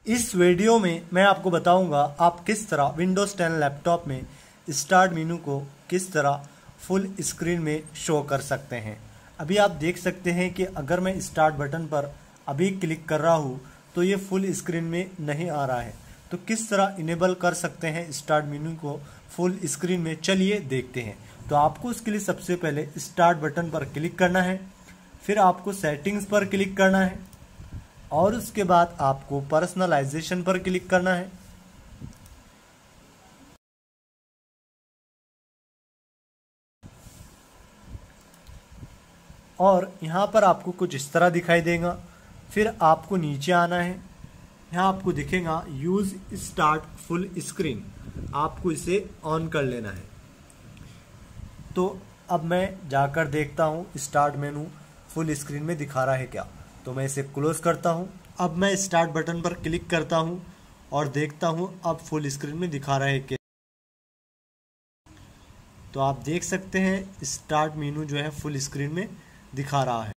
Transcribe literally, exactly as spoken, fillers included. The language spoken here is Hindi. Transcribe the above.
इस वीडियो में मैं आपको बताऊंगा आप किस तरह विंडोज़ टेन लैपटॉप में स्टार्ट मेनू को किस तरह फुल स्क्रीन में शो कर सकते हैं। अभी आप देख सकते हैं कि अगर मैं स्टार्ट बटन पर अभी क्लिक कर रहा हूं तो ये फुल स्क्रीन में नहीं आ रहा है। तो किस तरह इनेबल कर सकते हैं स्टार्ट मेनू को फुल स्क्रीन में, चलिए देखते हैं। तो आपको उसके लिए सबसे पहले स्टार्ट बटन पर क्लिक करना है, फिर आपको सेटिंग्स पर क्लिक करना है और उसके बाद आपको पर्सनलाइजेशन पर क्लिक करना है। और यहाँ पर आपको कुछ इस तरह दिखाई देगा। फिर आपको नीचे आना है, यहाँ आपको दिखेगा यूज़ स्टार्ट फुल स्क्रीन, आपको इसे ऑन कर लेना है। तो अब मैं जाकर देखता हूँ स्टार्ट मेनू फुल स्क्रीन में दिखा रहा है क्या। तो मैं इसे क्लोज करता हूँ। अब मैं स्टार्ट बटन पर क्लिक करता हूँ और देखता हूँ अब फुल स्क्रीन में दिखा रहा है क्या। तो आप देख सकते हैं स्टार्ट मेनू जो है फुल स्क्रीन में दिखा रहा है।